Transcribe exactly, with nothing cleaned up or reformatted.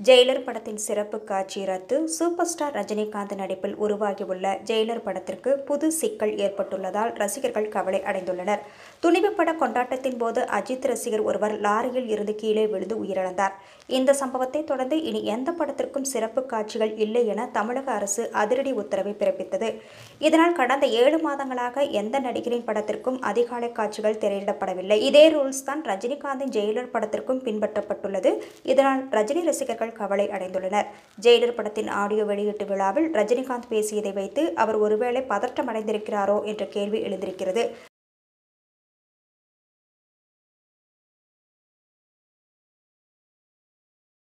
Jailer படத்தின் சிறப்பு காட்சி ரத்து. சூப்பர் ஸ்டார் ரஜினிகாந்த் நடிப்பில் உருவாகியுள்ள ஜெயிலர் படத்திற்கு புது சிக்கல் ஏற்பட்டுள்ளதால் ரசிகர்கள் கவலை அடைந்துள்ளனர். துணிவு பட கொண்டாட்டத்தின் போது அஜித் ரசிகர் ஒருவர் லாரியில் இருந்து கீழே விழுந்து உயிரிழந்தார். இந்த சம்பவத்தை தொடர்ந்து இனி எந்த படத்திற்கும் சிறப்பு காட்சிகள் இல்லை என தமிழக அரசு அதிரடி உத்தரவை பிறப்பித்தது. இதனால் கடந்த ஏழு மாதங்களாக எந்த நடிகரின் படத்திற்கும் அதிகாலை காட்சிகள் திரையிடப்படவில்லை. இதே ரூல்ஸ் தான் ரஜினிகாந்தின் ஜெயிலர் படத்திற்கும் பின்பற்றப்பட்டுள்ளது. இதனால் ரஜினி ரசிகர்கள் கவலை அடைந்துள்ளனர். ஜெயிலர் படத்தின் ஆடியோ வெளியீட்டு விழாவில் ரஜினிகாந்த் பேசியதை வைத்து அவர் ஒருவேளை பதற்றம் அடைந்திருக்கிறாரோ என்ற கேள்வி எழுந்திருக்கிறது.